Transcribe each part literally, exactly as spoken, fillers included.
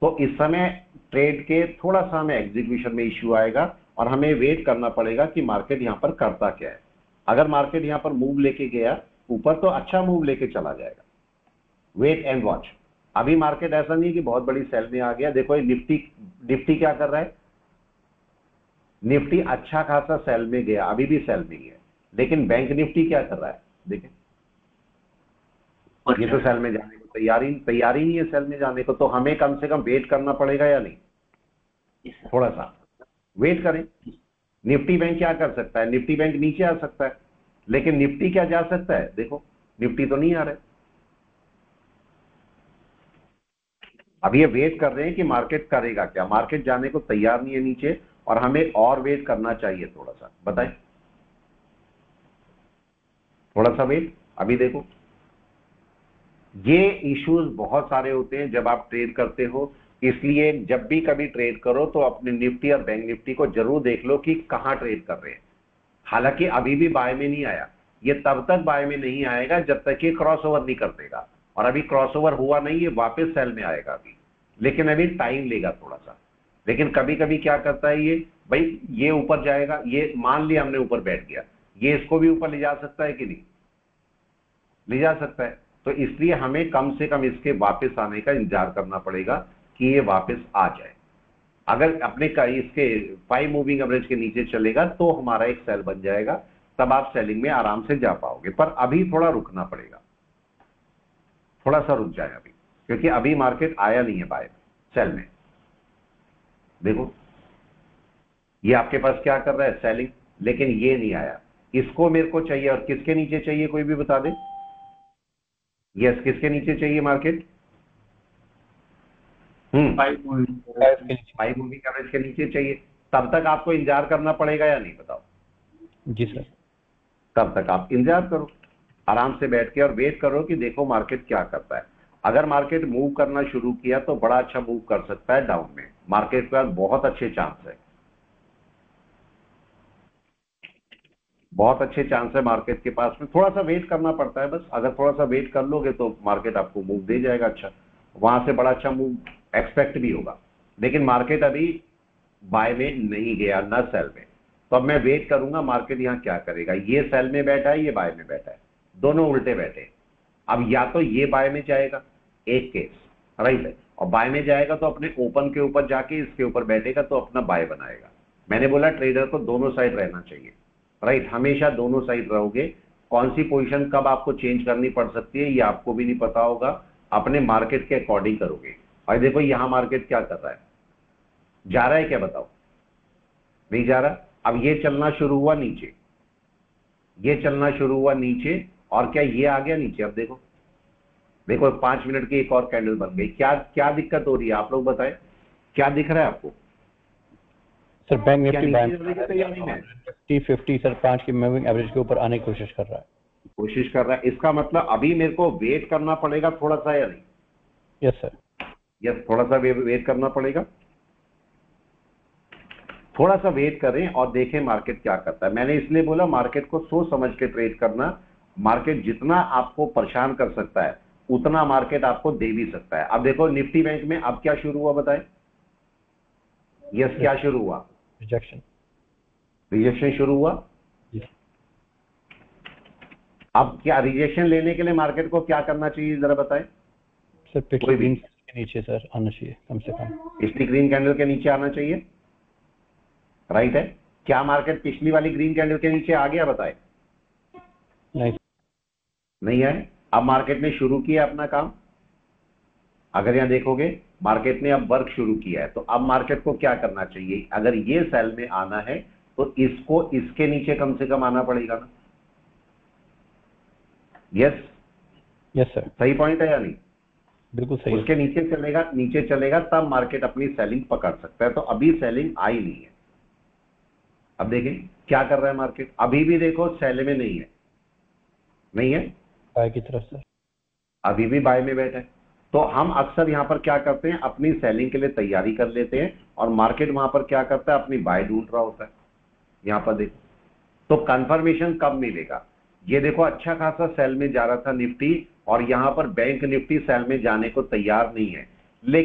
तो इस समय ट्रेड के थोड़ा सा हमें एग्जीक्यूशन में इश्यू आएगा और हमें वेट करना पड़ेगा कि मार्केट यहां पर करता क्या है। अगर मार्केट यहां पर मूव लेके गया ऊपर तो अच्छा मूव लेके चला जाएगा, वेट एंड वॉच। अभी मार्केट ऐसा नहीं है कि बहुत बड़ी सेल में आ गया। देखो ये निफ्टी निफ्टी क्या कर रहा है, निफ्टी अच्छा खासा सेल में गया, अभी भी सेल में ही है, लेकिन बैंक निफ्टी क्या कर रहा है देखें, ये तो सेल में जाने को तैयारी तैयारी नहीं है सेल में जाने को। तो हमें कम से कम वेट करना पड़ेगा या नहीं, थोड़ा सा वेट करें। निफ्टी बैंक क्या कर सकता है, निफ्टी बैंक नीचे आ सकता है, लेकिन निफ्टी क्या जा सकता है, देखो निफ्टी तो नहीं आ रहा है। अब ये वेट कर रहे हैं कि मार्केट करेगा क्या, मार्केट जाने को तैयार नहीं है नीचे और हमें और वेट करना चाहिए थोड़ा सा, बताएं थोड़ा सा वेट। अभी देखो ये इश्यूज बहुत सारे होते हैं जब आप ट्रेड करते हो, इसलिए जब भी कभी ट्रेड करो तो अपने निफ्टी और बैंक निफ्टी को जरूर देख लो कि कहां ट्रेड कर रहे हैं। हालांकि अभी भी बाय में नहीं आया, ये तब तक बाय में नहीं आएगा जब तक ये क्रॉस ओवर नहीं कर देगा, और अभी क्रॉस ओवर हुआ नहीं, ये वापस सेल में आएगा अभी, लेकिन अभी टाइम लेगा थोड़ा सा। लेकिन कभी कभी क्या करता है ये, भाई ये ऊपर जाएगा, ये मान लिया हमने ऊपर बैठ गया, ये इसको भी ऊपर ले जा सकता है कि नहीं, ले जा सकता है। तो इसलिए हमें कम से कम इसके वापस आने का इंतजार करना पड़ेगा कि ये वापस आ जाए। अगर अपने का इसके फाइव मूविंग एवरेज के नीचे चलेगा तो हमारा एक सेल बन जाएगा, तब आप सेलिंग में आराम से जा पाओगे। पर अभी थोड़ा रुकना पड़ेगा, थोड़ा सा रुक जाए अभी, क्योंकि अभी मार्केट आया नहीं है बाय में, सेल में। देखो ये आपके पास क्या कर रहा है, सेलिंग, लेकिन ये नहीं आया, इसको मेरे को चाहिए। और किसके नीचे चाहिए, कोई भी बता दे। यस, किसके नीचे चाहिए market, hmm five moving average के नीचे चाहिए। तब तक आपको इंतजार करना पड़ेगा या नहीं, बताओ। जी सर। तब तक आप इंतजार करो, आराम से बैठ के और वेट करो कि देखो मार्केट क्या करता है। अगर मार्केट मूव करना शुरू किया तो बड़ा अच्छा मूव कर सकता है डाउन में, मार्केट के पास बहुत अच्छे चांस है, बहुत अच्छे चांस है मार्केट के पास में। थोड़ा सा वेट करना पड़ता है बस, अगर थोड़ा सा वेट कर लोगे तो मार्केट आपको मूव दे जाएगा अच्छा, वहां से बड़ा अच्छा मूव एक्सपेक्ट भी होगा। लेकिन मार्केट अभी बाय में नहीं गया, न सेल में, तो अब मैं वेट करूंगा मार्केट यहां क्या करेगा। ये सेल में बैठा है, ये बाय में बैठा है, दोनों उल्टे बैठे। अब या तो ये बाय में जाएगा, एक केस राइट है, और बाय में जाएगा तो अपने ओपन के ऊपर जाके इसके ऊपर बैठेगा तो अपना बाय बनाएगा। मैंने बोला ट्रेडर को दोनों साइड रहना चाहिए, राइट, हमेशा दोनों साइड रहोगे। कौन सी पोजीशन कब आपको चेंज करनी पड़ सकती है ये आपको भी नहीं पता होगा, अपने मार्केट के अकॉर्डिंग करोगे। और देखो यहां मार्केट क्या कर रहा है, जा रहा है क्या, बताओ, नहीं जा रहा। अब ये चलना शुरू हुआ नीचे, ये चलना शुरू हुआ नीचे, और क्या ये आ गया नीचे। अब देखो देखो पांच मिनट की एक और कैंडल बन गई। क्या क्या दिक्कत हो रही है आप लोग बताएं, क्या दिख रहा है आपको sir? Bank Nifty Nifty fifty sir पांच की मूविंग एवरेज के ऊपर आने की कोशिश कर रहा है, कोशिश कर रहा है। इसका मतलब अभी मेरे को वेट करना पड़ेगा थोड़ा सा या नहीं? Yes sir. यस, थोड़ा सा वेट करना पड़ेगा, थोड़ा सा वेट करें और देखें मार्केट क्या करता है। मैंने इसलिए बोला मार्केट को सोच समझ के ट्रेड करना। मार्केट जितना आपको परेशान कर सकता है उतना मार्केट आपको दे भी सकता है। अब देखो निफ्टी बैंक में अब क्या शुरू हुआ बताएं। यस, क्या शुरू हुआ, रिजेक्शन, रिजेक्शन शुरू हुआ। अब क्या रिजेक्शन लेने के लिए मार्केट को क्या करना चाहिए जरा बताएं सर? पिछली ग्रीन के नीचे सर आना चाहिए, कम से कम पिछली ग्रीन कैंडल के नीचे आना चाहिए, राइट है। क्या मार्केट पिछली वाली ग्रीन कैंडल के नीचे आ गया बताएं? नहीं नहीं है। अब मार्केट ने शुरू किया अपना काम। अगर यहां देखोगे मार्केट ने अब वर्क शुरू किया है, तो अब मार्केट को क्या करना चाहिए, अगर ये सेल में आना है तो इसको इसके नीचे कम से कम आना पड़ेगा ना। यस यस सर, सही पॉइंट है या नहीं? बिल्कुल सही। उसके नीचे चलेगा, नीचे चलेगा तब मार्केट अपनी सेलिंग पकड़ सकता है। तो अभी सेलिंग आई नहीं है। अब देखें क्या कर रहा है मार्केट, अभी भी देखो सेल में नहीं है, नहीं है, बाय की तरफ सर, अभी भी बाय में बैठा है। तो हम अक्सर यहां पर क्या करते हैं, अपनी सेलिंग के लिए तैयारी कर लेते हैं और मार्केट वहां पर क्या करता है, अपनी बाय ढूंढ रहा होता है। यहां पर देखो तो कंफर्मेशन कब मिलेगा, ये देखो अच्छा खासा सेल में जा रहा था निफ्टी, और यहां पर बैंक निफ्टी सेल में जाने को तैयार नहीं है, लेकिन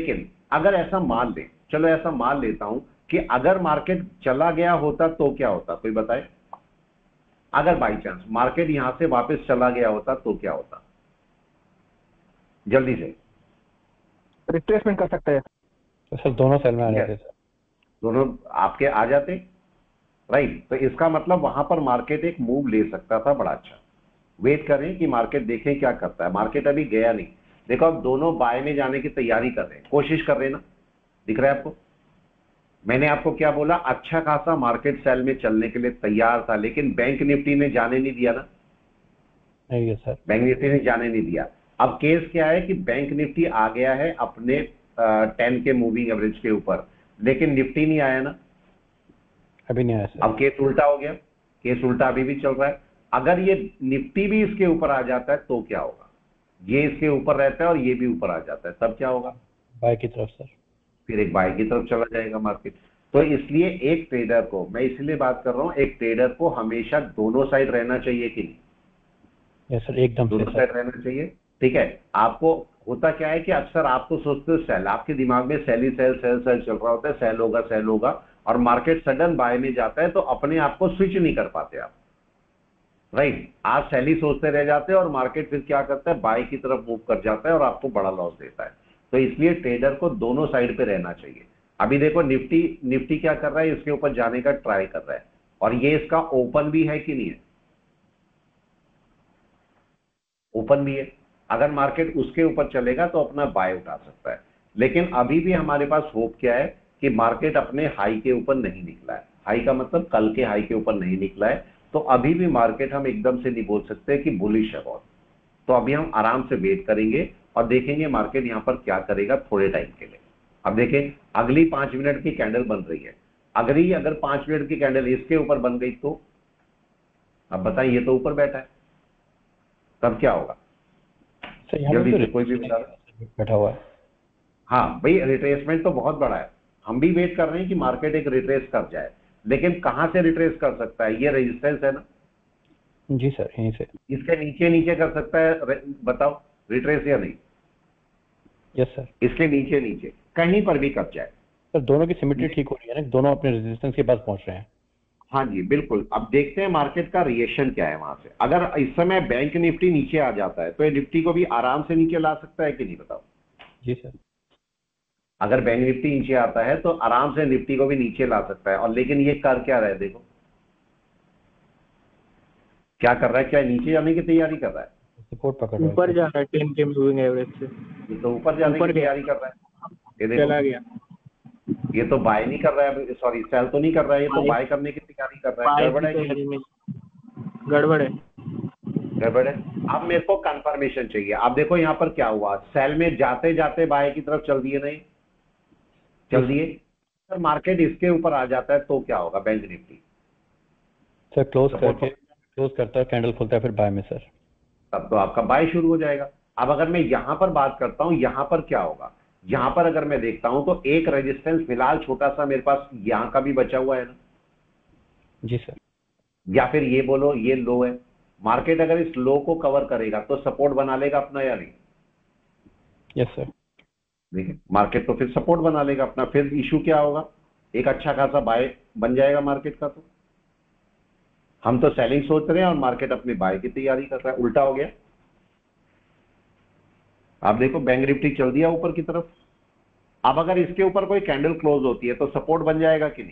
अगर ऐसा मान ले, चलो ऐसा मान लेता हूं कि अगर मार्केट चला गया होता तो क्या होता, कोई बताए? अगर बाई चांस मार्केट यहां से वापस चला गया होता तो क्या होता, जल्दी से। रिट्रेसमेंट कर सकते हैं तो सर दोनों सेल में आ जाते सर, दोनों आपके आ जाते, राइट। तो इसका मतलब वहां पर मार्केट एक मूव ले सकता था बड़ा अच्छा। वेट करें कि मार्केट देखें क्या करता है। मार्केट अभी गया नहीं, देखो अब दोनों बाय में जाने की तैयारी कर रहे हैं, कोशिश कर रहे हैं ना, दिख रहा है आपको? मैंने आपको क्या बोला, अच्छा खासा मार्केट सेल में चलने के लिए तैयार था, लेकिन बैंक निफ्टी ने जाने नहीं दिया ना। नहीं है सर, बैंक निफ्टी ने जाने नहीं दिया। अब केस क्या है कि बैंक निफ्टी आ गया है अपने टेन के मूविंग एवरेज के ऊपर, लेकिन निफ्टी नहीं आया ना, अभी नहीं आया सर। अब केस उल्टा हो गया, केस उल्टा अभी भी चल रहा है। अगर ये निफ्टी भी इसके ऊपर आ जाता है तो क्या होगा, ये इसके ऊपर रहता है और ये भी ऊपर आ जाता है, तब क्या होगा? बाय की तरफ सर, फिर एक बाय की तरफ चला जाएगा मार्केट। तो इसलिए एक ट्रेडर को, मैं इसलिए बात कर रहा हूं, एक ट्रेडर को हमेशा दोनों साइड रहना चाहिए कि नहीं? यस सर, एकदम से दोनों सर। साइड रहना चाहिए, ठीक है। आपको होता क्या है कि अक्सर आपको सोचते हो सेल, आपके दिमाग में सेल ही सेल सेल सेल चल रहा होता है, सेल होगा सेल होगा, और मार्केट सडन बाय में जाता है तो अपने आप को स्विच नहीं कर पाते आप, राइट। आप सेल ही सोचते रह जाते हैं और मार्केट फिर क्या करता है, बाय की तरफ मूव कर जाता है और आपको बड़ा लॉस देता है। तो इसलिए ट्रेडर को दोनों साइड पे रहना चाहिए। अभी देखो निफ्टी निफ्टी क्या कर रहा है, इसके ऊपर जाने का ट्राई कर रहा है, और ये इसका ओपन भी है कि नहीं है? ओपन भी है। अगर मार्केट उसके ऊपर चलेगा तो अपना बाय उठा सकता है, लेकिन अभी भी हमारे पास होप क्या है कि मार्केट अपने हाई के ऊपर नहीं निकला है। हाई का मतलब कल के हाई के ऊपर नहीं निकला है, तो अभी भी मार्केट हम एकदम से नहीं बोल सकते कि बुलिश है बहुत। तो अभी हम आराम से वेट करेंगे और देखेंगे मार्केट यहां पर क्या करेगा थोड़े टाइम के लिए। अब देखें अगली पांच मिनट की कैंडल बन रही है, अगली अगर पांच मिनट की कैंडल इसके ऊपर बन गई तो अब बताइए, ये तो ऊपर बैठा है, तब क्या होगा? सर यहाँ जल्दी पे से तो कोई भी बता रहा है? बैठा हुआ है। हाँ भाई, रिट्रेसमेंट तो बहुत बड़ा है, हम भी वेट कर रहे हैं कि मार्केट एक रिट्रेस कर जाए, लेकिन कहां से रिट्रेस कर सकता है? ये रेजिस्टेंस है ना, जी सर, यहीं से। इसके नीचे नीचे कर सकता है, बताओ रिट्रेस या नहीं? Yes sir. इसके नीचे नीचे कहीं पर भी कर जाए। सर दोनों की सिमेट्री ठीक हो रही है ना, दोनों अपने रेजिस्टेंस के पास पहुंच रहे हैं। हाँ जी बिल्कुल। अब देखते हैं मार्केट का रिएक्शन क्या है वहां से। अगर इस समय बैंक निफ्टी नीचे आ जाता है तो ये निफ्टी को भी आराम से नीचे ला सकता है कि नहीं, बताओ? जी सर। अगर बैंक निफ्टी नीचे आता है तो आराम से निफ्टी को भी नीचे ला सकता है, और लेकिन ये कर क्या रहा है, देखो क्या कर रहा है, क्या नीचे जाने की तैयारी कर रहा है? सपोर्ट पकड़ रहा है ऊपर जा रहा है टेन के मूविंग एवरेज से, ये तो ऊपर जाने की तैयारी कर रहा है। ये देखो चला गया। ये तो बाय नहीं कर रहा है, सॉरी सेल तो नहीं कर रहा है, ये तो बाय करने की तैयारी कर रहा है। गड़बड़ है कि नहीं? गड़बड़ है, गड़बड़ है। अब मेरे को कंफर्मेशन चाहिए। आप देखो यहाँ पर क्या हुआ, सेल में जाते जाते बाय की तरफ चल दिए, नहीं चल दिए, सर मार्केट इसके ऊपर आ जाता है तो क्या होगा बैंक निफ्टी? सर क्लोज करके क्लोज करता है, कैंडल खुलता है फिर बाय में सर, तब तो आपका बाय शुरू हो जाएगा। अब अगर मैं यहां पर बात करता हूं, यहां पर क्या होगा, यहां पर अगर मैं देखता हूं तो एक रेजिस्टेंस फिलहाल छोटा सा मेरे पास यहां का भी बचा हुआ है ना, जी सर। या फिर ये बोलो ये लो है। मार्केट अगर इस लो को कवर करेगा तो सपोर्ट बना लेगा अपना या नहीं? Yes sir. देखिए मार्केट तो फिर सपोर्ट बना लेगा अपना, फिर इशू क्या होगा, एक अच्छा खासा बाय बन जाएगा मार्केट का। तो हम तो सेलिंग सोच रहे हैं और मार्केट अपनी बाय की तैयारी कर रहा है, उल्टा हो गया। आप देखो बैंक निफ्टी चल दिया ऊपर की तरफ। अब अगर इसके ऊपर कोई कैंडल क्लोज होती है तो सपोर्ट बन जाएगा कि नहीं?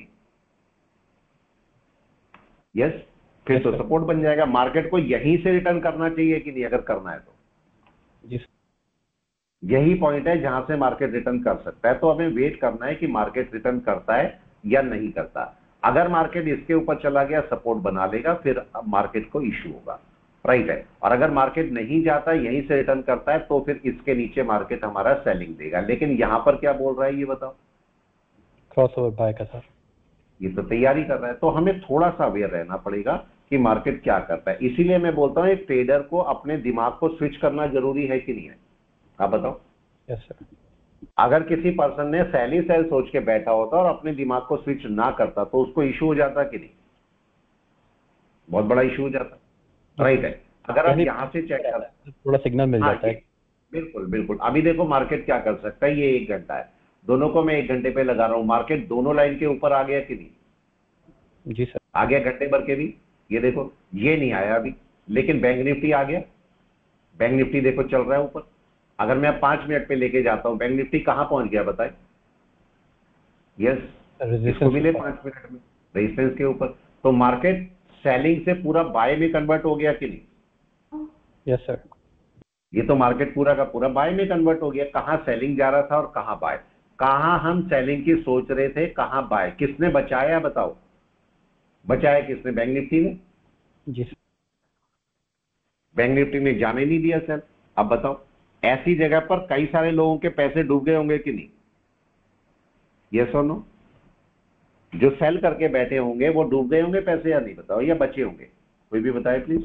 यस, फिर तो सपोर्ट बन जाएगा। मार्केट को यहीं से रिटर्न करना चाहिए कि नहीं, अगर करना है तो? जी सर। यही पॉइंट है जहां से मार्केट रिटर्न कर सकता है। तो हमें वेट करना है कि मार्केट रिटर्न करता है या नहीं करता। अगर मार्केट इसके ऊपर चला गया सपोर्ट बना लेगा, फिर मार्केट को इश्यू होगा, राइट है। और अगर मार्केट नहीं जाता यहीं से रिटर्न करता है तो फिर इसके नीचे मार्केट हमारा सेलिंग देगा। लेकिन यहां पर क्या बोल रहा है ये बताओ? क्रॉसओवर बाय का सर, ये तो तैयारी कर रहा है। तो हमें थोड़ा सा अवेयर रहना पड़ेगा कि मार्केट क्या करता है। इसीलिए मैं बोलता हूं एक ट्रेडर को अपने दिमाग को स्विच करना जरूरी है कि नहीं है, आप बताओ? Yes sir. अगर किसी पर्सन ने सेल ही सेल सोच के बैठा होता और अपने दिमाग को स्विच ना करता तो उसको इशू हो जाता कि नहीं, बहुत बड़ा इशू हो जाता, राइट है। अगर आप यहां से चेक कर, थोड़ा सिग्नल मिल हाँ, जाता है। बिल्कुल बिल्कुल। अभी देखो मार्केट क्या कर सकता है, ये एक घंटा है, दोनों को मैं एक घंटे पे लगा रहा हूं, मार्केट दोनों लाइन के ऊपर आ गया कि नहीं? जी सर। आ गया घंटे भर के भी। ये देखो ये नहीं आया अभी, लेकिन बैंक निफ्टी आ गया। बैंक निफ्टी देखो चल रहा है ऊपर। अगर मैं पांच मिनट पे लेके जाता हूं, बैंक निफ्टी कहां पहुंच गया बताए? यस, इसको मिले पांच मिनट में रेजिस्टेंस के ऊपर। तो मार्केट सेलिंग से पूरा बाय में कन्वर्ट हो गया कि नहीं? Yes sir. ये तो मार्केट पूरा का पूरा बाय में कन्वर्ट हो गया। कहां सेलिंग जा रहा था और कहां बाय? कहां हम सेलिंग की सोच रहे थे, कहां बाय? किसने बचाया बताओ? बचाया किसने? बैंक निफ्टी ने। जी सर। बैंक निफ्टी ने जाने नहीं दिया सर। अब बताओ, ऐसी जगह पर कई सारे लोगों के पैसे डूब गए होंगे कि नहीं? यस और नो? जो सेल करके बैठे होंगे वो डूब गए होंगे पैसे या नहीं बताओ, या बचे होंगे? कोई भी बताए प्लीज।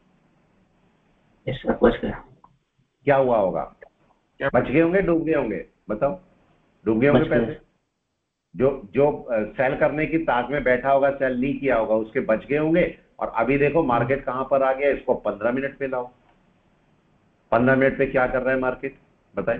यस सर, बच गया। क्या हुआ होगा? बच गए होंगे, डूब गए होंगे? बताओ। डूब गए होंगे पैसे। जो जो सेल करने की ताक में बैठा होगा, सेल नहीं किया होगा, उसके बच गए होंगे। और अभी देखो मार्केट कहां पर आ गया, इसको पंद्रह मिनट पे लाओ। पंद्रह मिनट पे क्या कर रहा है मार्केट बताए?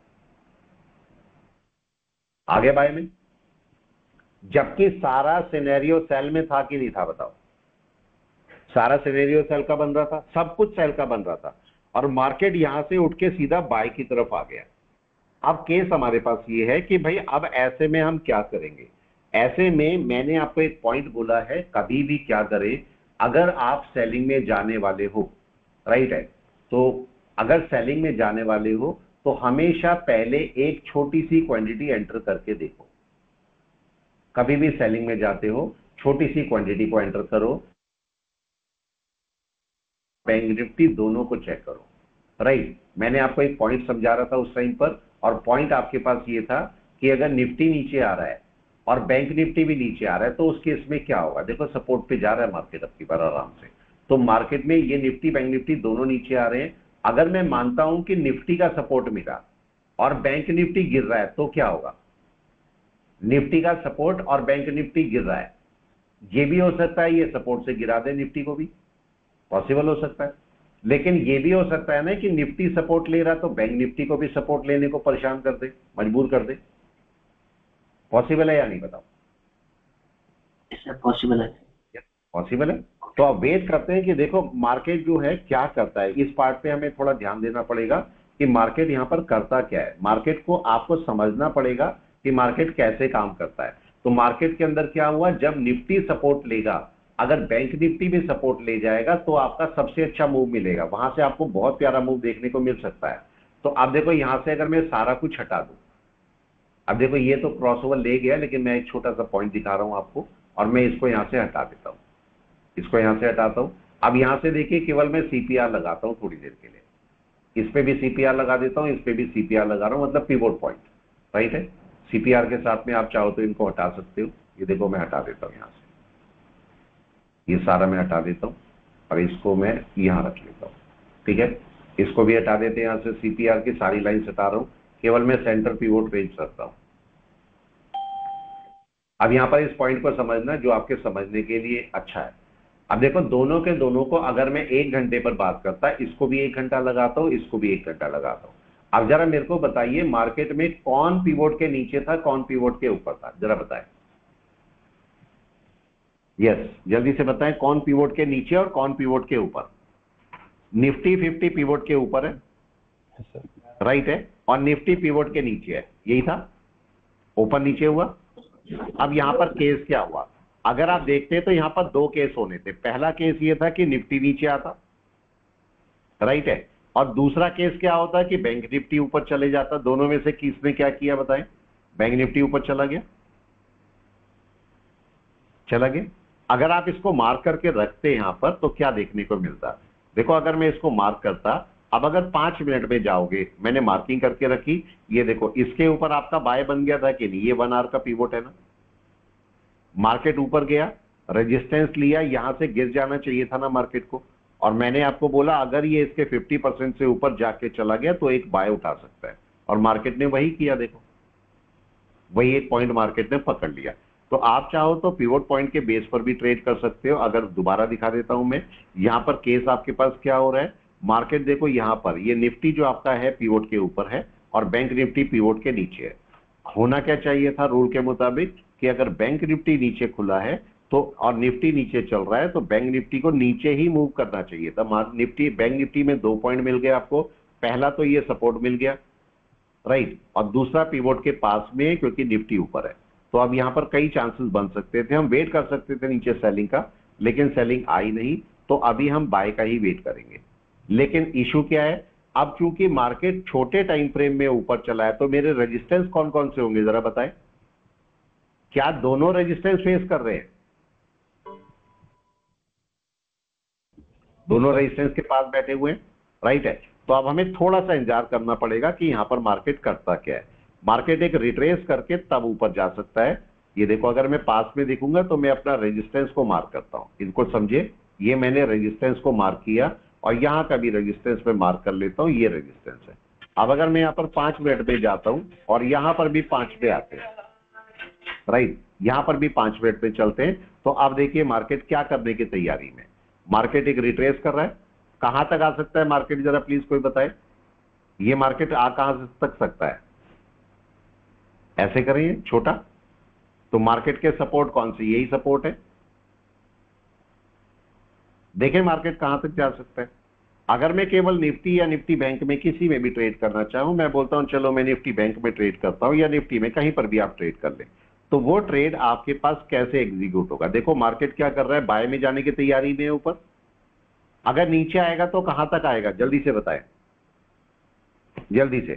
आगे बाय में, जबकि सारा सिनेरियो सेल में था कि नहीं था बताओ? सारा सिनेरियो सेल का बन रहा था, सब कुछ सेल का बन रहा था, और मार्केट यहां से उठ के सीधा बाय की तरफ आ गया। अब केस हमारे पास ये है कि भाई अब ऐसे में हम क्या करेंगे? ऐसे में मैंने आपको एक पॉइंट बोला है, कभी भी क्या करें, अगर आप सेलिंग में जाने वाले हो, राइट है, तो अगर सेलिंग में जाने वाले हो तो हमेशा पहले एक छोटी सी क्वांटिटी एंटर करके देखो। कभी भी सेलिंग में जाते हो छोटी सी क्वांटिटी को एंटर करो, बैंक निफ्टी दोनों को चेक करो। राइट, मैंने आपको एक पॉइंट समझा रहा था उस टाइम पर, और पॉइंट आपके पास ये था कि अगर निफ्टी नीचे आ रहा है और बैंक निफ्टी भी नीचे आ रहा है तो उस केस में क्या होगा? देखो सपोर्ट पे जा रहा है मार्केट अब की बार आराम से। तो मार्केट में ये निफ्टी बैंक निफ्टी दोनों नीचे आ रहे हैं। अगर मैं मानता हूं कि निफ्टी का सपोर्ट मिला और बैंक निफ्टी गिर रहा है तो क्या होगा? निफ्टी का सपोर्ट और बैंक निफ्टी गिर रहा है, ये भी हो सकता है ये सपोर्ट से गिरा दे निफ्टी को भी, पॉसिबल हो सकता है। लेकिन ये भी हो सकता है ना कि निफ्टी सपोर्ट ले रहा तो बैंक निफ्टी को भी सपोर्ट लेने को परेशान कर दे, मजबूर कर दे। पॉसिबल है या नहीं बताओ? सर पॉसिबल है। पॉसिबल है। तो अब वेट करते हैं कि देखो मार्केट जो है क्या करता है। इस पार्ट पे हमें थोड़ा ध्यान देना पड़ेगा कि मार्केट यहां पर करता क्या है। मार्केट को आपको समझना पड़ेगा कि मार्केट कैसे काम करता है। तो मार्केट के अंदर क्या हुआ, जब निफ्टी सपोर्ट लेगा, अगर बैंक निफ्टी भी सपोर्ट ले जाएगा तो आपका सबसे अच्छा मूव मिलेगा, वहां से आपको बहुत प्यारा मूव देखने को मिल सकता है। तो अब देखो यहां से अगर मैं सारा कुछ हटा दूं, अब देखो ये तो क्रॉसओवर ले गया, लेकिन मैं एक छोटा सा पॉइंट दिखा रहा हूं आपको, और मैं इसको यहां से हटा देता हूं, इसको यहां से हटाता हूं। अब यहां से देखिए केवल मैं सीपीआर लगाता हूं थोड़ी देर के लिए, इस पे भी सीपीआर लगा देता हूं, इस पे भी सीपीआर लगा रहा हूं, मतलब पिवोट पॉइंट, राइट है। सीपीआर के साथ में आप चाहो तो इनको हटा सकते हो। ये देखो मैं हटा देता हूं, यहां से ये सारा मैं हटा देता हूं और इसको मैं यहां रख लेता हूं, ठीक है। इसको भी हटा देते हैं, यहां से सीपीआर की सारी लाइन हटा रहा हूं, केवल मैं सेंटर पिवोट रेंज रखता हूं। अब यहां पर इस पॉइंट को समझना जो आपके समझने के लिए अच्छा है। अब देखो दोनों के दोनों को अगर मैं एक घंटे पर बात करता, इसको भी एक घंटा लगाता हूं, इसको भी एक घंटा लगाता हूं। अब जरा मेरे को बताइए मार्केट में कौन पिवोट के नीचे था, कौन पिवोट के ऊपर था, जरा बताएं। यस yes, जल्दी से बताएं कौन पिवोट के नीचे और कौन पिवोट के ऊपर। निफ्टी फिफ्टी पिवोट के ऊपर है, राइट है, और निफ्टी पिवोट के नीचे है, यही था, ऊपर नीचे हुआ। अब यहां पर केस क्या हुआ, अगर आप देखते हैं तो यहां पर दो केस होने थे। पहला केस ये था कि निफ्टी नीचे आता, राइट है, और दूसरा केस क्या होता कि बैंक निफ्टी ऊपर चले जाता। दोनों में से किसने क्या किया बताएं? बैंक निफ्टी ऊपर चला गया, चला गया। अगर आप इसको मार्क करके रखते यहां पर तो क्या देखने को मिलता, देखो अगर मैं इसको मार्क करता, अब अगर पांच मिनट में जाओगे, मैंने मार्किंग करके रखी, ये देखो इसके ऊपर आपका बाय बन गया था कि नहीं, ये वन आवर का पिवोट है ना। मार्केट ऊपर गया, रेजिस्टेंस लिया, यहां से गिर जाना चाहिए था ना मार्केट को, और मैंने आपको बोला अगर ये इसके फिफ्टी परसेंट से ऊपर जाके चला गया तो एक बाय उठा सकता है, और मार्केट ने वही किया। देखो वही एक पॉइंट मार्केट ने पकड़ लिया। तो आप चाहो तो पिवोट पॉइंट के बेस पर भी ट्रेड कर सकते हो। अगर दोबारा दिखा देता हूं मैं, यहां पर केस आपके पास क्या हो रहा है, मार्केट देखो यहां पर ये निफ्टी जो आपका है पिवोट के ऊपर है और बैंक निफ्टी पिवोट के नीचे है। होना क्या चाहिए था रूल के मुताबिक कि अगर बैंक निफ्टी नीचे खुला है तो और निफ्टी नीचे चल रहा है तो बैंक निफ्टी को नीचे ही मूव करना चाहिए था। निफ्टी बैंक निफ्टी में दो पॉइंट मिल गए आपको, पहला तो ये सपोर्ट मिल गया, राइट, और दूसरा पिवोट के पास में क्योंकि निफ्टी ऊपर है, तो अब यहां पर कई चांसेस बन सकते थे। हम वेट कर सकते थे नीचे सेलिंग का, लेकिन सेलिंग आई नहीं, तो अभी हम बाय का ही वेट करेंगे। लेकिन इशू क्या है, अब चूंकि मार्केट छोटे टाइम फ्रेम में ऊपर चला है तो मेरे रेजिस्टेंस कौन कौन से होंगे जरा बताएं। क्या दोनों रेजिस्टेंस फेस कर रहे हैं? दोनों रेजिस्टेंस के पास बैठे हुए हैं, राइट है। तो अब हमें थोड़ा सा इंतजार करना पड़ेगा कि यहां पर मार्केट करता क्या है। मार्केट एक रिट्रेस करके तब ऊपर जा सकता है। ये देखो, अगर मैं पास में देखूंगा तो मैं अपना रेजिस्टेंस को मार्क करता हूं, इनको समझे, ये मैंने रेजिस्टेंस को मार्क किया और यहां का भी रेजिस्टेंस में मार्क कर लेता हूं, ये रेजिस्टेंस है। अब अगर मैं यहां पर पांच मिनट में जाता हूं और यहां पर भी पांच पे आते हैं, राइट, यहां पर भी पांच मिनट में चलते हैं, तो अब देखिए मार्केट क्या करने की तैयारी में। मार्केट एक रिट्रेस कर रहा है, कहां तक आ सकता है मार्केट, जरा प्लीज कोई बताए। ये मार्केट आ कहां तक सकता है, ऐसे करें छोटा, तो मार्केट के सपोर्ट कौन से, यही सपोर्ट है। देखें मार्केट कहां तक जा सकता है। अगर मैं केवल निफ्टी या निफ्टी बैंक में किसी में भी ट्रेड करना चाहूं, मैं बोलता हूं चलो मैं निफ्टी बैंक में ट्रेड करता हूं या निफ्टी में, कहीं पर भी आप ट्रेड कर लें, तो वो ट्रेड आपके पास कैसे एग्जीक्यूट होगा। देखो मार्केट क्या कर रहा है, बाय में जाने की तैयारी में ऊपर, अगर नीचे आएगा तो कहां तक आएगा, जल्दी से बताएं, जल्दी से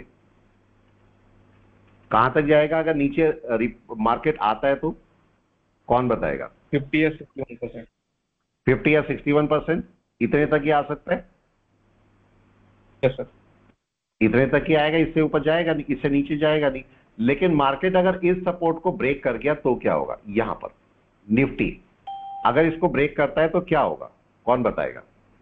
कहां तक जाएगा अगर नीचे मार्केट आता है तो, कौन बताएगा। फिफ्टी या सिक्सटी वन परसेंट फिफ्टी या सिक्सटी वन परसेंट इतने तक ही आ सकता है। Yes sir. इतने तक ही आएगा, इससे ऊपर जाएगा नहीं, इससे नीचे जाएगा नहीं। लेकिन मार्केट अगर इस सपोर्ट को ब्रेक कर गया तो क्या होगा, यहां पर निफ्टी अगर इसको ब्रेक करता है तो क्या होगा, कौन बताएगा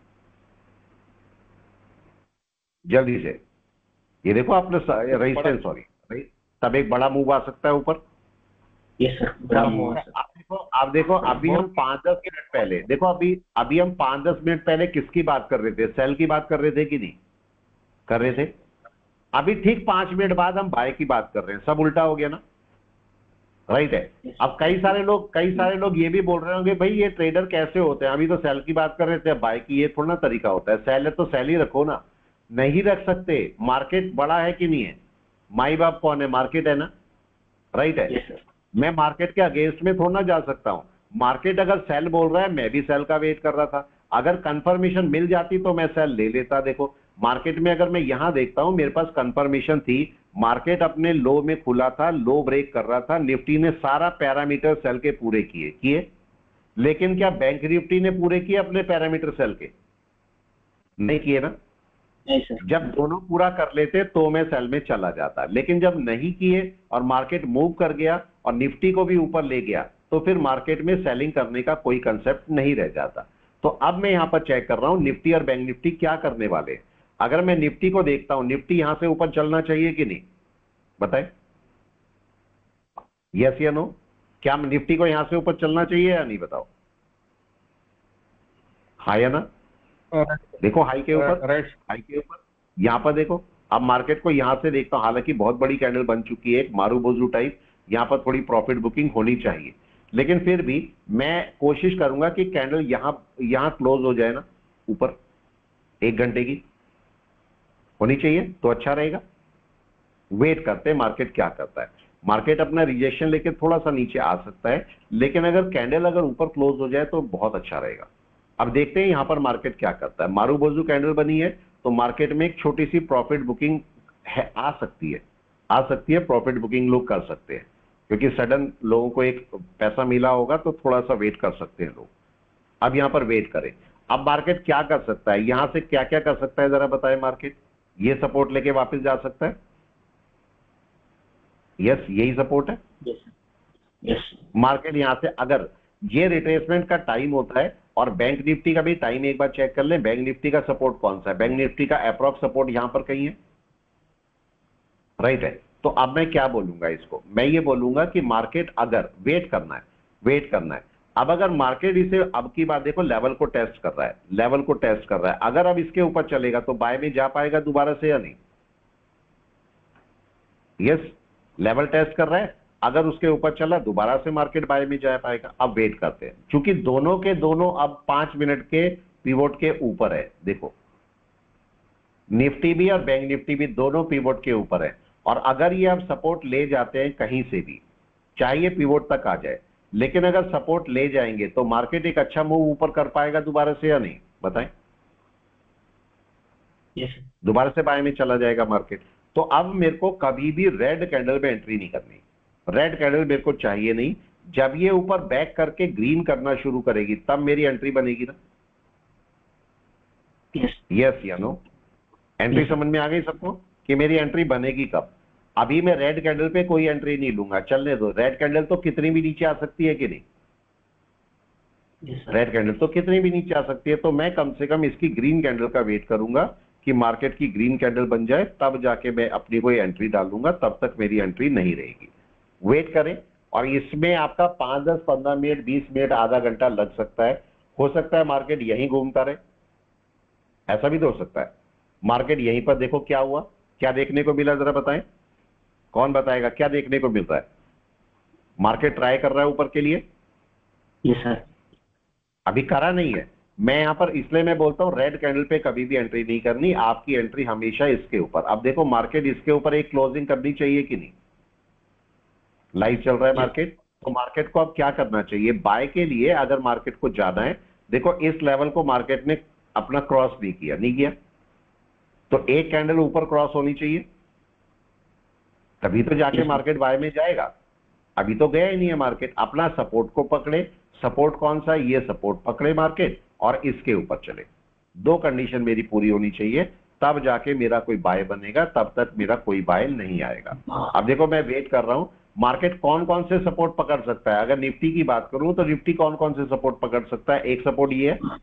जल्दी से। ये देखो आपने रेजिस्टेंस, सॉरी, तब एक बड़ा मूव आ सकता है ऊपर। यस सर, बड़ा मूव है। आप देखो आप देखो अभी हम पांच दस मिनट पहले, देखो अभी अभी हम पांच दस मिनट पहले किसकी बात कर रहे थे, सेल की बात कर रहे थे कि नहीं कर रहे थे। अभी ठीक पांच मिनट बाद हम बाय की बात कर रहे हैं, सब उल्टा हो गया ना, राइट है। अब कई सारे लोग कई सारे लोग ये भी बोल रहे होंगे भाई ये ट्रेडर कैसे होते हैं, अभी तो सेल की बात कर रहे थे, बाय की, ये थोड़ा ना तरीका होता है। सेल है तो सेल ही रखो ना, नहीं रख सकते। मार्केट बड़ा है कि नहीं है, माई बाप कौन है, मार्केट है ना, राइट है। Yes sir. मैं मार्केट के अगेंस्ट में थोड़ा ना जा सकता हूं। मार्केट अगर सेल बोल रहा है, मैं भी सेल का वेट कर रहा था, अगर कंफर्मेशन मिल जाती तो मैं सेल ले लेता। देखो मार्केट में अगर मैं यहां देखता हूं, मेरे पास कंफर्मेशन थी, मार्केट अपने लो में खुला था, लो ब्रेक कर रहा था, निफ्टी ने सारा पैरामीटर सेल के पूरे किए किए लेकिन क्या बैंक निफ्टी ने पूरे किए अपने पैरामीटर सेल के, नहीं किए ना। नहीं सर। जब दोनों पूरा कर लेते तो मैं सेल में चला जाता, लेकिन जब नहीं किए और मार्केट मूव कर गया और निफ्टी को भी ऊपर ले गया तो फिर मार्केट में सेलिंग करने का कोई कंसेप्ट नहीं रह जाता। तो अब मैं यहां पर चेक कर रहा हूं निफ्टी और बैंक निफ्टी क्या करने वाले। अगर मैं निफ्टी को देखता हूं, निफ्टी यहां से ऊपर चलना चाहिए कि नहीं, बताएं यस या नो। क्या निफ्टी को यहां से ऊपर चलना चाहिए या नहीं, बताओ, हाँ या ना। देखो हाई के ऊपर, राइट। हाई के ऊपर यहां पर देखो। अब मार्केट को यहां से देखता हूं, हालांकि बहुत बड़ी कैंडल बन चुकी है, एक मारूबोजू टाइप, यहां पर थोड़ी प्रॉफिट बुकिंग होनी चाहिए, लेकिन फिर भी मैं कोशिश करूंगा कि कैंडल यहां यहां क्लोज हो जाए ना ऊपर, एक घंटे की होनी चाहिए तो अच्छा रहेगा। वेट करते हैं मार्केट क्या करता है। मार्केट अपना रिजेक्शन लेके थोड़ा सा नीचे आ सकता है, लेकिन अगर कैंडल अगर ऊपर क्लोज हो जाए तो बहुत अच्छा रहेगा। अब देखते हैं यहां पर मार्केट क्या करता है। मारूबोजू कैंडल बनी है तो मार्केट में एक छोटी सी प्रॉफिट बुकिंग है, आ सकती है आ सकती है प्रॉफिट बुकिंग लोग कर सकते हैं, क्योंकि सडन लोगों को एक पैसा मिला होगा तो थोड़ा सा वेट कर सकते हैं लोग। अब यहां पर वेट करें। अब मार्केट क्या कर सकता है, यहां से क्या क्या कर सकता है जरा बताएं। मार्केट ये सपोर्ट लेके वापस जा सकता है, यस यही सपोर्ट है। Yes yes. मार्केट यहां से अगर ये रिट्रेसमेंट का टाइम होता है, और बैंक निफ्टी का भी टाइम एक बार चेक कर लें, बैंक निफ्टी का सपोर्ट कौन सा है, बैंक निफ्टी का अप्रॉक्स सपोर्ट यहां पर कहीं है, राइट है। तो अब मैं क्या बोलूंगा इसको, मैं ये बोलूंगा कि मार्केट अगर वेट करना है, वेट करना है। अब अगर मार्केट इसे, अब की बात देखो, लेवल को टेस्ट कर रहा है, लेवल को टेस्ट कर रहा है, अगर अब इसके ऊपर चलेगा तो बाय में जा पाएगा दोबारा से या नहीं, यस लेवल टेस्ट कर रहा है, अगर उसके ऊपर चला दोबारा से मार्केट बाय में जा पाएगा। अब वेट करते हैं, क्योंकि दोनों के दोनों अब पांच मिनट के पिवोट के ऊपर है। देखो निफ्टी भी और बैंक निफ्टी भी दोनों पिवोट के ऊपर है, और अगर ये अब सपोर्ट ले जाते हैं कहीं से भी, चाहे ये पिवोट तक आ जाए, लेकिन अगर सपोर्ट ले जाएंगे तो मार्केट एक अच्छा मूव ऊपर कर पाएगा दोबारा से या नहीं, बताएं। यस सर, दोबारा से बाय में चला जाएगा मार्केट। तो अब मेरे को कभी भी रेड कैंडल में एंट्री नहीं करनी, रेड कैंडल मेरे को चाहिए नहीं। जब ये ऊपर बैक करके ग्रीन करना शुरू करेगी तब मेरी एंट्री बनेगी ना। यस यस या नो? एंट्री समझ में आ गई सबको कि मेरी एंट्री बनेगी कब? अभी मैं रेड कैंडल पे कोई एंट्री नहीं लूंगा, चलने दो। रेड कैंडल तो कितनी भी नीचे आ सकती है कि नहीं? यस सर, रेड कैंडल तो कितनी भी नीचे आ सकती है, तो मैं कम से कम इसकी ग्रीन कैंडल का वेट करूंगा कि मार्केट की ग्रीन कैंडल बन जाए, तब जाके मैं अपनी कोई एंट्री डालूंगा। तब तक मेरी एंट्री नहीं रहेगी। वेट करें, और इसमें आपका पांच दस पंद्रह मिनट बीस मिनट आधा घंटा लग सकता है। हो सकता है मार्केट यहीं घूमता रहे, ऐसा भी तो हो सकता है। मार्केट यहीं पर, देखो क्या हुआ, क्या देखने को मिला, जरा बताएं, कौन बताएगा क्या देखने को मिलता है? मार्केट ट्राई कर रहा है ऊपर के लिए, यस सर, अभी करा नहीं है। मैं यहां पर इसलिए मैं बोलता हूं रेड कैंडल पे कभी भी एंट्री नहीं करनी, आपकी एंट्री हमेशा इसके ऊपर। अब देखो मार्केट इसके ऊपर एक क्लोजिंग करनी चाहिए कि नहीं? लाइव चल रहा है मार्केट, तो मार्केट को अब क्या करना चाहिए बाय के लिए? अगर मार्केट को जाना है, देखो इस लेवल को मार्केट ने अपना क्रॉस नहीं किया, नहीं किया, तो एक कैंडल ऊपर क्रॉस होनी चाहिए, तभी तो जाके मार्केट बाय में जाएगा। अभी तो गया ही नहीं है मार्केट। अपना सपोर्ट को पकड़े, सपोर्ट कौन सा? ये सपोर्ट पकड़े मार्केट, और इसके ऊपर चले। दो कंडीशन मेरी पूरी होनी चाहिए, तब जाके मेरा कोई बाय बनेगा, तब तक मेरा कोई बाय नहीं आएगा। अब देखो मैं वेट कर रहा हूं, मार्केट कौन कौन से सपोर्ट पकड़ सकता है। अगर निफ्टी की बात करूं तो निफ्टी कौन कौन से सपोर्ट पकड़ सकता है? एक सपोर्ट ये है,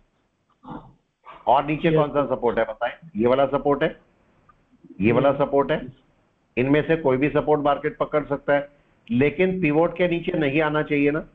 और नीचे कौन सा सपोर्ट है बताएं? ये वाला सपोर्ट है, ये वाला सपोर्ट है। इनमें से कोई भी सपोर्ट मार्केट पकड़ सकता है, लेकिन पिवोट के नीचे नहीं आना चाहिए ना।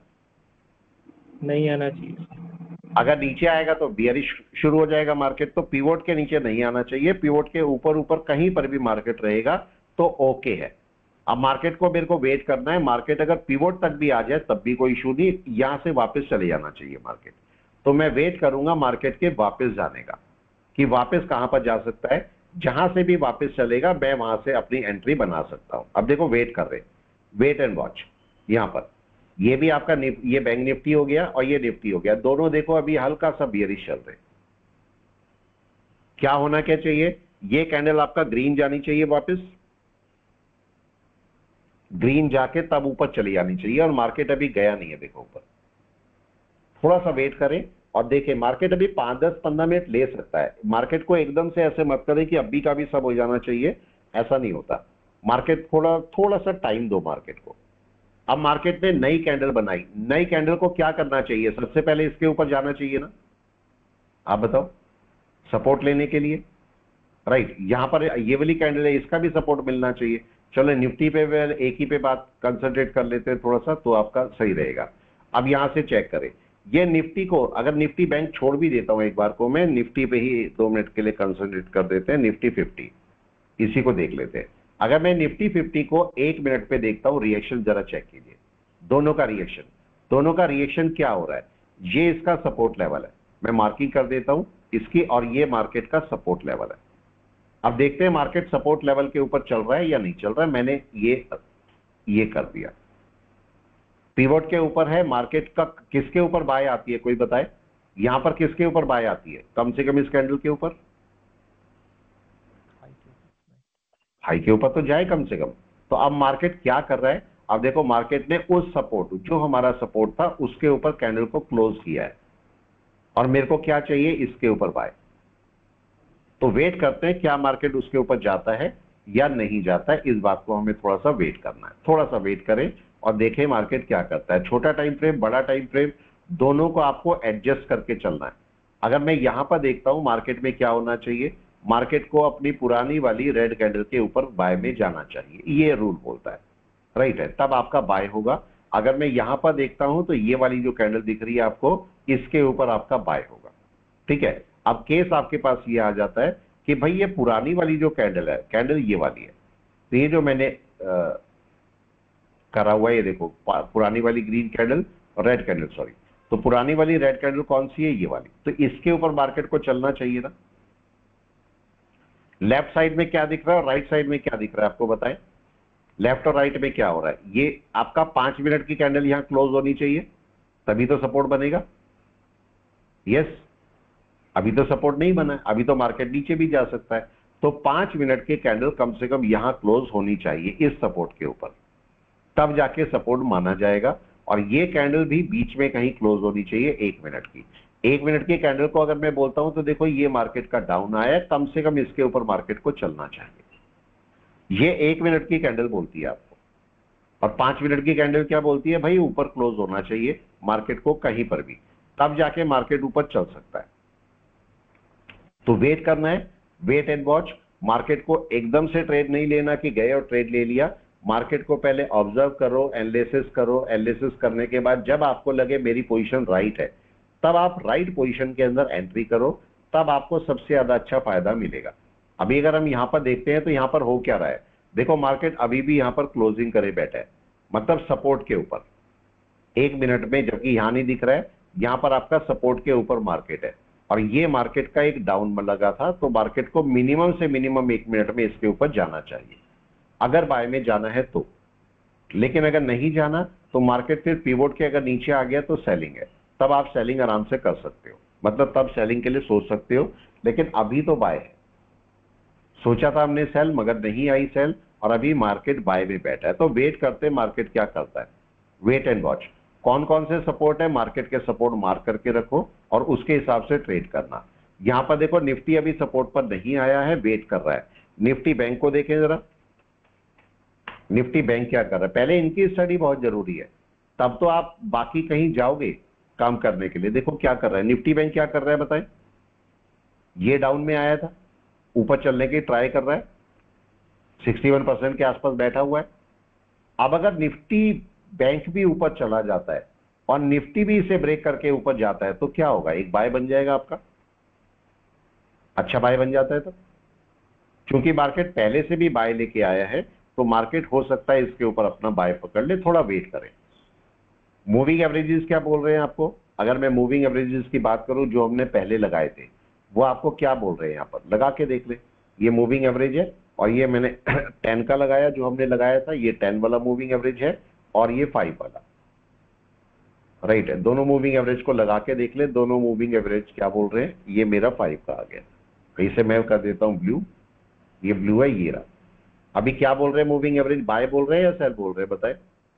नहीं आना चाहिए। अगर नीचे आएगा तो बियरिश शुरू हो जाएगा मार्केट, तो पिवोट के नीचे नहीं आना चाहिए। पिवोट के ऊपर ऊपर कहीं पर भी मार्केट रहेगा तो ओके है। अब मार्केट को मेरे को वेट करना है, मार्केट अगर पिवोट तक भी आ जाए तब भी कोई इशू नहीं, यहां से वापस चले जाना चाहिए मार्केट। तो मैं वेट करूंगा मार्केट के वापस जाने का, कि वापस कहां पर जा सकता है। जहां से भी वापस चलेगा मैं वहां से अपनी एंट्री बना सकता हूं। अब देखो वेट कर रहे, वेट एंड वॉच। यहां पर ये भी आपका ये बैंक निफ्टी हो गया और ये निफ्टी हो गया, दोनों देखो अभी हल्का सा बियरिश चल रहे। क्या होना क्या चाहिए? ये कैंडल आपका ग्रीन जानी चाहिए वापस, ग्रीन जाके तब ऊपर चली जानी चाहिए, और मार्केट अभी गया नहीं है। देखो ऊपर थोड़ा सा वेट करें और देखें, मार्केट अभी पांच दस पंद्रह मिनट ले सकता है। मार्केट को एकदम से ऐसे मत करें कि अभी का भी सब हो जाना चाहिए, ऐसा नहीं होता। मार्केट थोड़ा थोड़ा सा टाइम दो मार्केट को। अब मार्केट ने नई कैंडल बनाई, नई कैंडल को क्या करना चाहिए? सबसे पहले इसके ऊपर जाना चाहिए ना, आप बताओ, सपोर्ट लेने के लिए, राइट। यहां पर ये वाली कैंडल है, इसका भी सपोर्ट मिलना चाहिए। चलो निफ्टी पे एक ही पे बात कंसंट्रेट कर लेते हैं थोड़ा सा, तो आपका सही रहेगा। अब यहां से चेक करें, ये निफ्टी को, अगर निफ्टी बैंक छोड़ भी देता हूं एक बार को, मैं निफ्टी पे ही दो मिनट के लिए कंसंट्रेट कर देते हैं। निफ्टी फिफ्टी, इसी को देख लेते हैं। अगर मैं निफ्टी फिफ्टी को एक मिनट पे देखता हूं, रिएक्शन जरा चेक कीजिए, दोनों का रिएक्शन, दोनों का रिएक्शन क्या हो रहा है? ये इसका सपोर्ट लेवल है, मैं मार्किंग कर देता हूं इसकी, और ये मार्केट का सपोर्ट लेवल है। अब देखते हैं मार्केट सपोर्ट लेवल के ऊपर चल रहा है या नहीं चल रहा है। मैंने ये ये कर दिया, पिवोट के ऊपर है मार्केट का। किसके ऊपर बाय आती है कोई बताए? यहां पर किसके ऊपर बाय आती है? कम से कम इस कैंडल के ऊपर, हाई के ऊपर तो जाए कम से कम। तो अब मार्केट क्या कर रहा है? अब देखो मार्केट ने उस सपोर्ट, जो हमारा सपोर्ट था, उसके ऊपर कैंडल को क्लोज किया है, और मेरे को क्या चाहिए? इसके ऊपर बाय। तो वेट करते हैं क्या मार्केट उसके ऊपर जाता है या नहीं जाता है। इस बात को हमें थोड़ा सा वेट करना है, थोड़ा सा वेट करें और देखें मार्केट क्या करता है। छोटा टाइम फ्रेम, बड़ा टाइम फ्रेम, दोनों को आपको एडजस्ट करके चलना है। अगर मैं यहां पर देखता हूं मार्केट में क्या होना चाहिए, मार्केट को अपनी पुरानी वाली रेड कैंडल के ऊपर बाय में जाना चाहिए, ये रूल बोलता है, राइट है, तब आपका बाय होगा। अगर मैं यहां पर देखता हूं तो ये वाली जो कैंडल दिख रही है आपको, इसके ऊपर आपका बाय होगा, ठीक है। अब केस आपके पास ये आ जाता है कि भाई ये पुरानी वाली जो कैंडल है, कैंडल ये वाली है, तो ये जो मैंने करा हुआ है, ये देखो पुरानी वाली ग्रीन कैंडल और रेड कैंडल, सॉरी, तो पुरानी वाली रेड कैंडल कौन सी है, ये वाली, तो इसके ऊपर मार्केट को चलना चाहिए ना। लेफ्ट साइड में क्या दिख रहा है और राइट साइड में क्या दिख रहा है आपको बताएं, लेफ्ट और राइट में क्या हो रहा है। ये आपका पांच मिनट की कैंडल यहां क्लोज होनी चाहिए, तभी तो सपोर्ट बनेगा। यस, अभी तो सपोर्ट नहीं बना है, अभी तो मार्केट नीचे भी जा सकता है, तो पांच मिनट की कैंडल कम से कम यहां क्लोज होनी चाहिए इस सपोर्ट के ऊपर, तब जाके सपोर्ट माना जाएगा। और ये कैंडल भी बीच में कहीं क्लोज होनी चाहिए एक मिनट की। एक मिनट की कैंडल को अगर मैं बोलता हूं तो देखो ये मार्केट का डाउन आया है, कम से कम इसके ऊपर मार्केट को चलना चाहिए। ये एक मिनट की कैंडल बोलती है आपको, और पांच मिनट की कैंडल क्या बोलती है, भाई ऊपर क्लोज होना चाहिए मार्केट को कहीं पर भी, तब जाके मार्केट ऊपर चल सकता है। तो वेट करना है, वेट एंड वॉच। मार्केट को एकदम से ट्रेड नहीं लेना कि गए और ट्रेड ले लिया, मार्केट को पहले ऑब्जर्व करो, एनालिसिस करो, एनालिसिस करने के बाद जब आपको लगे मेरी पोजीशन राइट है, तब आप राइट पोजीशन के अंदर एंट्री करो, तब आपको सबसे ज्यादा अच्छा फायदा मिलेगा। अभी अगर हम यहां पर देखते हैं तो यहां पर हो क्या रहा है, देखो मार्केट अभी भी यहां पर क्लोजिंग करे बैठा है, मतलब सपोर्ट के ऊपर एक मिनट में, जबकि यहां नहीं दिख रहा है, यहां पर आपका सपोर्ट के ऊपर मार्केट है, और ये मार्केट का एक डाउन लगा था, तो मार्केट को मिनिमम से मिनिमम एक मिनट में इसके ऊपर जाना चाहिए अगर बाय में जाना है तो। लेकिन अगर नहीं जाना तो मार्केट फिर पिवोट के अगर नीचे आ गया तो सेलिंग है, तब आप सेलिंग आराम से कर सकते हो, मतलब तब सेलिंग के लिए सोच सकते हो। लेकिन अभी तो बाय है, सोचा था हमने सेल मगर नहीं आई सेल, और अभी मार्केट बाय में बैठा है, तो वेट करते मार्केट क्या करता है, वेट एंड वॉच। कौन कौन से सपोर्ट है, मार्केट के सपोर्ट मार्क करके रखो और उसके हिसाब से ट्रेड करना। यहां पर देखो निफ्टी अभी सपोर्ट पर नहीं आया है, वेट कर रहा है। निफ्टी बैंक को देखें जरा, निफ्टी बैंक क्या कर रहा है, पहले इनकी स्टडी बहुत जरूरी है, तब तो आप बाकी कहीं जाओगे काम करने के लिए। देखो क्या कर रहा है निफ्टी बैंक, क्या कर रहा है बताएं, ये डाउन में आया था, ऊपर चलने की ट्राई कर रहा है, इकसठ परसेंट के आसपास बैठा हुआ है। अब अगर निफ्टी बैंक भी ऊपर चला जाता है और निफ्टी भी इसे ब्रेक करके ऊपर जाता है तो क्या होगा, एक बाय बन जाएगा आपका, अच्छा बाय बन जाता है। तो क्योंकि मार्केट पहले से भी बाय लेके आया है, तो मार्केट हो सकता है इसके ऊपर अपना बाय पकड़ ले, थोड़ा वेट करें। मूविंग एवरेजेस क्या बोल रहे हैं आपको, अगर मैं मूविंग एवरेजेस की बात करूं जो हमने पहले लगाए थे, वो आपको क्या बोल रहे हैं, यहां पर लगा के देख ले। ये मूविंग एवरेज है और ये मैंने टेन का लगाया, जो हमने लगाया था ये टेन वाला मूविंग एवरेज है और ये फाइव वाला, राइट है। दोनों मूविंग एवरेज को लगा के देख ले, दोनों मूविंग एवरेज क्या बोल रहे हैं, ये मेरा फाइव का आ गया, इसे मैं कर देता हूं ब्लू, ये ब्लू है, ये रहा। अभी क्या बोल रहे हैं मूविंग एवरेज, बाय बोल रहे हैं या सेल बोल रहे हैं बताएं,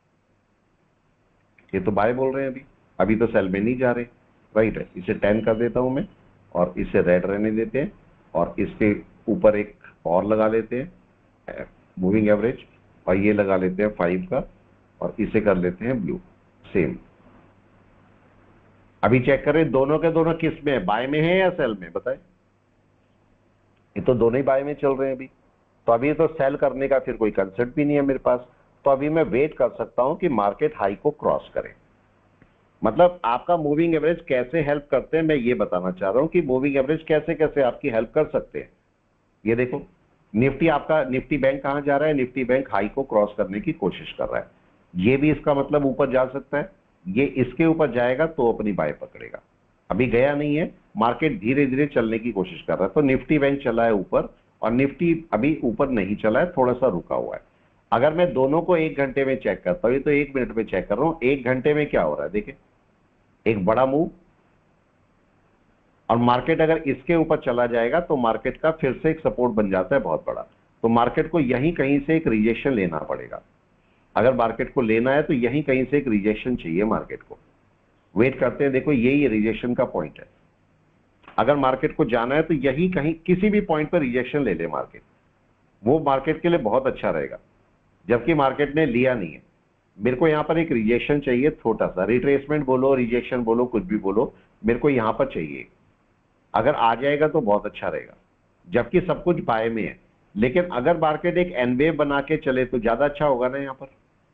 ये तो बाय बोल रहे हैं अभी, अभी तो सेल में नहीं जा रहे, राइट है। इसे टेन कर देता हूं मैं और इसे रेड रहने देते हैं, और इसके ऊपर एक और लगा लेते हैं मूविंग एवरेज, और ये लगा लेते हैं फाइव का, और इसे कर लेते हैं ब्लू सेम। अभी चेक करें दोनों के दोनों किस में है, बाय में है या सेल में बताएं, ये तो दोनों ही बाय में चल रहे हैं अभी, तो अभी तो सेल करने का फिर कोई कंसेप्ट भी नहीं है मेरे पास, तो अभी मैं वेट कर सकता हूं कि मार्केट हाई को क्रॉस करे। मतलब आपका मूविंग एवरेज कैसे हेल्प करते हैं मैं ये बताना चाह रहा हूं कि मूविंग एवरेज कैसे कैसे आपकी हेल्प कर सकते हैं। ये देखो निफ्टी, आपका निफ्टी बैंक कहां जा रहा है, निफ्टी बैंक हाई को क्रॉस करने की कोशिश कर रहा है, ये भी इसका मतलब ऊपर जा सकता है, ये इसके ऊपर जाएगा तो अपनी बाय पकड़ेगा। अभी गया नहीं है, मार्केट धीरे धीरे चलने की कोशिश कर रहा है, तो निफ्टी बैंक चला है ऊपर और निफ्टी अभी ऊपर नहीं चला है, थोड़ा सा रुका हुआ है। अगर मैं दोनों को एक घंटे में चेक करता हूं, ये तो एक मिनट में चेक कर रहा हूं, एक घंटे में क्या हो रहा है देखिए, एक बड़ा मूव, और मार्केट अगर इसके ऊपर चला जाएगा तो मार्केट का फिर से एक सपोर्ट बन जाता है बहुत बड़ा, तो मार्केट को यहीं कहीं से एक रिजेक्शन लेना पड़ेगा। अगर मार्केट को लेना है तो यहीं कहीं से एक रिजेक्शन चाहिए मार्केट को, वेट करते हैं, देखो यही रिजेक्शन का पॉइंट है। अगर मार्केट को जाना है तो यही कहीं किसी भी पॉइंट पर रिजेक्शन ले ले मार्केट, वो मार्केट के लिए बहुत अच्छा रहेगा, जबकि मार्केट ने लिया नहीं है। मेरे को यहां पर एक रिजेक्शन चाहिए, छोटा सा रिट्रेसमेंट बोलो, रिजेक्शन बोलो, कुछ भी बोलो, मेरे को यहां पर चाहिए। अगर आ जाएगा तो बहुत अच्छा रहेगा, जबकि सब कुछ बाय में है। लेकिन अगर मार्केट एक एन वेव बना के चले तो ज्यादा अच्छा होगा ना, यहां पर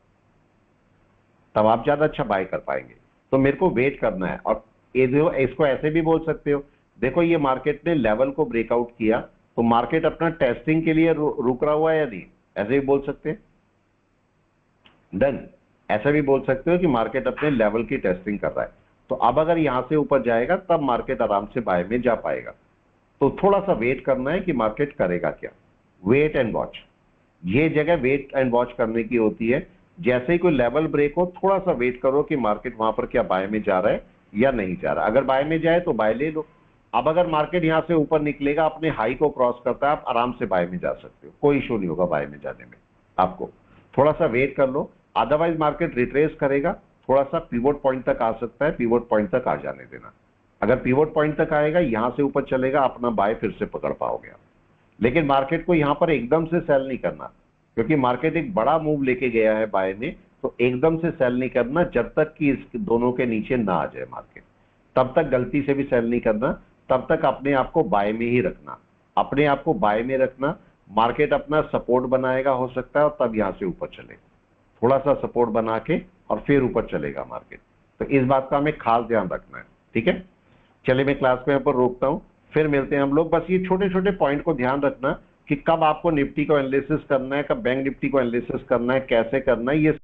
तब आप ज्यादा अच्छा बाय कर पाएंगे। तो मेरे को वेट करना है, और इसको ऐसे भी बोल सकते हो, देखो ये मार्केट ने लेवल को ब्रेकआउट किया तो मार्केट अपना टेस्टिंग के लिए रु, रुक रहा हुआ है या नहीं, ऐसे भी बोल सकते हैं। डन। ऐसा भी बोल सकते हो कि मार्केट अपने लेवल की टेस्टिंग कर रहा है, तो अब अगर यहां से ऊपर जाएगा तब मार्केट आराम से बाय में जा पाएगा। तो थोड़ा सा वेट करना है कि मार्केट करेगा क्या, वेट एंड वॉच। ये जगह वेट एंड वॉच करने की होती है। जैसे ही कोई लेवल ब्रेक हो थोड़ा सा वेट करो कि मार्केट वहां पर क्या बाय में जा रहा है या नहीं जा रहा। अगर बाय में जाए तो बाय ले लो। अब अगर मार्केट यहां से ऊपर निकलेगा, अपने हाई को क्रॉस करता है, आप आराम से बाय में जा सकते हो, कोई इशू नहीं होगा बाय में जाने में आपको। थोड़ा सा वेट कर लो, अदरवाइज मार्केट रिट्रेस करेगा, थोड़ा सा पिवोट पॉइंट तक आ सकता है, पिवोट पॉइंट तक आ जाने देना। अगर पिवोट पॉइंट तक आएगा, यहां से ऊपर चलेगा, अपना बाय फिर से पकड़ पाओगे आप। लेकिन मार्केट को यहां पर एकदम से सेल नहीं करना, क्योंकि मार्केट एक बड़ा मूव लेके गया है बाय में, तो एकदम से सेल नहीं करना जब तक कि इस दोनों के नीचे ना आ जाए मार्केट। तब तक गलती से भी सेल नहीं करना, तब तक अपने आप को बाय में ही रखना, अपने आप को बाय में रखना। मार्केट अपना सपोर्ट बनाएगा हो सकता है, और तब यहां से ऊपर चलेगा, थोड़ा सा सपोर्ट बना के और फिर ऊपर चलेगा मार्केट। तो इस बात का हमें खास ध्यान रखना है, ठीक है। चलिए मैं क्लास को यहाँ पर रोकता हूं, फिर मिलते हैं हम लोग। बस ये छोटे छोटे पॉइंट को ध्यान रखना कि कब आपको निफ्टी को एनालिसिस करना है, कब बैंक निफ्टी को एनालिसिस करना है, कैसे करना है, ये